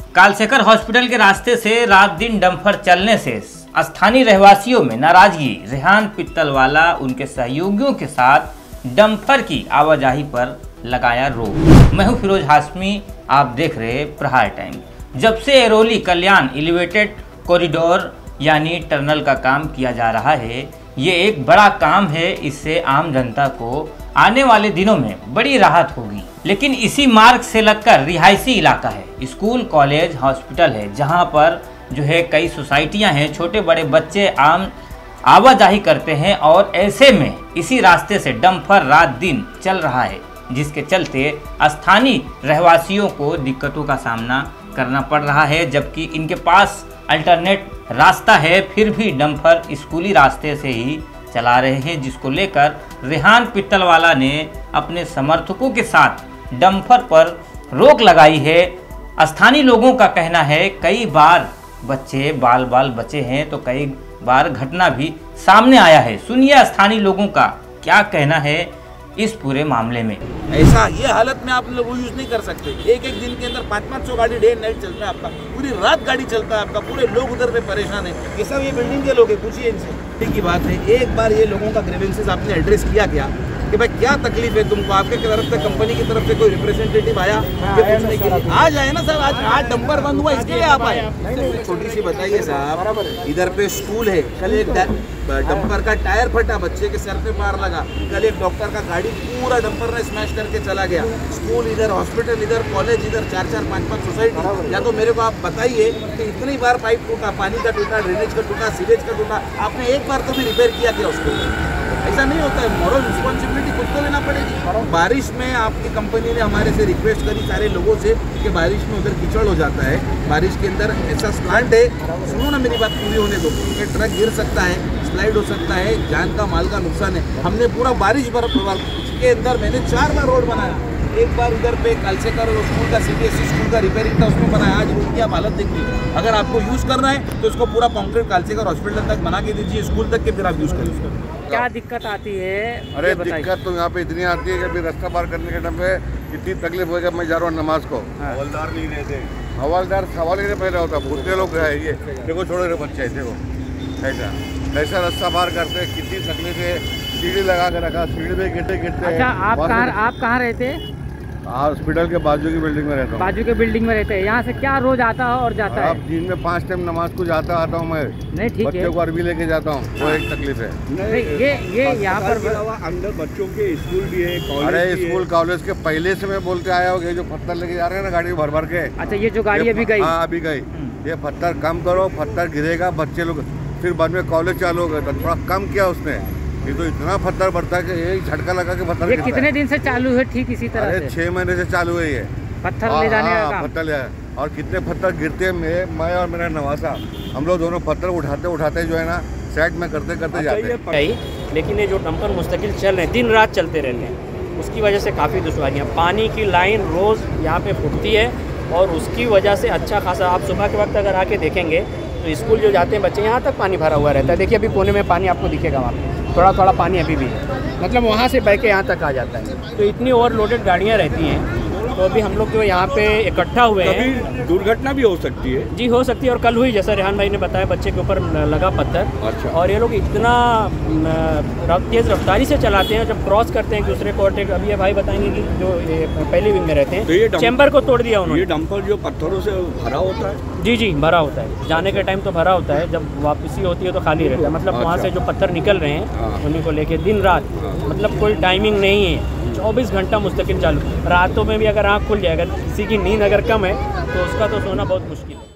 कालशेखर hospital के रास्ते से रात दिन डंपर चलने से स्थानीय रहवासियों में नाराजगी। रेहान पित्तलवाला उनके सहयोगियों के साथ डंपर की आवाजाही पर लगाया रोक। मैं हूं फिरोज हाशमी, आप देख रहे प्रहार टाइम। जब से एरोली कल्याण एलिवेटेड कॉरिडोर यानी टनल का काम किया जा रहा है, ये एक बड़ा काम है। इससे आम जनता को आने वाले दिनों में बड़ी राहत होगी। लेकिन इसी मार्ग से लगकर रिहायशी इलाका है, स्कूल, कॉलेज, हॉस्पिटल है, जहां पर जो है कई सोसाइटियां हैं, छोटे बड़े बच्चे आम आवाजाही करते हैं और ऐसे में इसी रास्ते से डंपर रात दिन चल रहा है, जिसके चलते स्थानीय रहवासियों को दिक्कतों का सामना करना पड़ रहा है। जबकि इनके पास अल्टरनेट रास्ता है, फिर भी डंपर स्कूली रास्ते से ही चला रहे हैं, जिसको लेकर रेहान पित्तलवाला ने अपने समर्थकों के साथ डंपर पर रोक लगाई है। स्थानीय लोगों का कहना है कई बार बच्चे बाल बचे हैं, तो कई बार घटना भी सामने आया है। सुनिए स्थानीय लोगों का क्या कहना है इस पूरे मामले में। ऐसा ये हालत में आप लोग यूज नहीं कर सकते। एक दिन के अंदर 500 गाड़ी डे नाइट चलता है आपका, पूरी रात गाड़ी चलता है आपका, पूरे लोग उधर पे परेशान है। ये सब ये बिल्डिंग के लोग हैं, पूछिए इनसे। ठीक की बात है, एक बार ये लोगों का ग्रीवेंसेस आपने एड्रेस किया क्या कि भाई क्या तकलीफ है तुमको? आपके तरफ से, कंपनी की तरफ से कोई रिप्रेजेंटेटिव आया कि पूछने के लिए? आज आए ना सर, आज डंपर बंद हुआ, इसके लिए आप आए? छोटी सी बताइए साहब, इधर पे स्कूल है, कल एक डंपर का टायर फटा, बच्चे के सर पे मार लगा। कल एक डॉक्टर का गाड़ी पूरा डंपर ने स्मैश करके चला गया। स्कूल इधर, हॉस्पिटल इधर, कॉलेज इधर, 4-4, 5-5 सोसाइटी। या तो मेरे को आप बताइए कि इतनी बार पाइप टूटा, पानी का टूटा, ड्रेनेज का टूटा, सीवेज का टूटा, आपने एक बार तो भी रिपेयर किया क्या उसको? ऐसा नहीं होता है। मॉरल रिस्पॉन्सिबिलिटी खुद को लेना पड़ेगी। बारिश में आपकी कंपनी ने हमारे से रिक्वेस्ट करी सारे लोगों से कि बारिश में उधर कीचड़ हो जाता है, बारिश के अंदर ऐसा स्लांट है, सुनो ना मेरी बात पूरी होने दो, कि ट्रक गिर सकता है, स्लाइड हो सकता है, जान का माल का नुकसान है। हमने पूरा बारिश के अंदर मैंने 4 बार रोड बनाया। एक बार उधर पे कालशेखर स्कूल का CBSE स्कूल का रिपेयरिंग था, उसमें बनाया। आज रोड की आप हालत देखिए। अगर आपको यूज़ करना है तो इसको पूरा कॉन्क्रीट कालशेखर हॉस्पिटल तक बना के दीजिए, स्कूल तक के, फिर आप यूज़ करिए। क्या दिक्कत आती है? अरे दिक्कत तो यहाँ पे इतनी आती है कि अभी रास्ता पार करने के टाइम पे इतनी तकलीफ हो, जब मैं जा रहा हूँ नमाज को। हवलदार नहीं रहते, हवलदार सवाल ही पहले होता, भूतने लोग है ये। देखो छोड़ो रे बच्चे, देखो कैसा रास्ता पार करते, कितनी तकलीफ है। सीढ़ी लगा के रखा, सीढ़ी में गिरते। अच्छा, आप कहाँ रहते हैं? हॉस्पिटल के बाजू की बिल्डिंग में रहता हूँ। बाजू के बिल्डिंग में रहते हैं। यहाँ से क्या रोज आता है और जाता है? अब दिन में 5 टाइम नमाज को आता हूँ मैं। नहीं ठीक है, बच्चों को अरबी लेके जाता हूँ, वो एक तकलीफ है। नहीं, ये यहाँ पर अंदर बच्चों के स्कूल भी है, कॉलेज। अरे स्कूल कॉलेज के पहले से मैं बोलते आया हूँ, जो पत्थर लेके जा रहे हैं ना गाड़ी भर के। अच्छा, ये जो गाड़ी अभी गई? हाँ अभी गई। ये पत्थर कम करो, पत्थर गिरेगा, बच्चे लोग फिर बाद में कॉलेज चालू हो गए तो थोड़ा कम किया उसने। ये तो इतना पत्थर बढ़ता है कि यही झटका लगा के पत्थर। ये कितने दिन से चालू है? ठीक इसी तरह से 6 महीने से चालू है ये पत्थर ले जाने का काम। पत्थर ले, और कितने पत्थर गिरते हैं। मैं और मेरा नवासा, हम लोग दोनों पत्थर उठाते जो है ना, साइड में करते जाते हैं। लेकिन ये जो डंपर मुस्तकिल चल रहे हैं, दिन रात चलते रहते हैं, उसकी वजह से काफ़ी दुश्वारियाँ। पानी की लाइन रोज़ यहाँ पे फूटती है और उसकी वजह से अच्छा खासा, आप सुबह के वक्त अगर आके देखेंगे तो स्कूल जो जाते हैं बच्चे, यहाँ तक पानी भरा हुआ रहता है। देखिए अभी कोने में पानी आपको दिखेगा, वहाँ पे थोड़ा पानी अभी भी है, मतलब वहाँ से बह के यहाँ तक आ जाता है। तो इतनी ओवरलोडेड गाड़ियाँ रहती हैं। तो अभी हम लोग जो यहाँ पे इकट्ठा हुए हैं, दुर्घटना भी हो सकती है। जी हो सकती है, और कल हुई, जैसा रेहान भाई ने बताया, बच्चे के ऊपर लगा पत्थर। अच्छा। और ये लोग इतना तेज़ रफ्तारी से चलाते हैं, जब क्रॉस करते हैं दूसरे को ओवरटेक। अभी ये भाई बताएंगे कि जो पहली विंग में रहते हैं, तो ये चैम्बर को तोड़ दिया उन्होंने। ये डंपर जो पत्थरों से भरा होता है? जी भरा होता है। जाने के टाइम तो भरा होता है, जब वापसी होती है तो खाली रहता है। मतलब वहाँ से जो पत्थर निकल रहे हैं उन्हीं को लेके दिन रात, मतलब कोई टाइमिंग नहीं है, 24 घंटा मुस्तकिल चालू। रातों में भी अगर आँख खुल जाएगा, किसी की नींद अगर कम है तो उसका तो सोना बहुत मुश्किल है।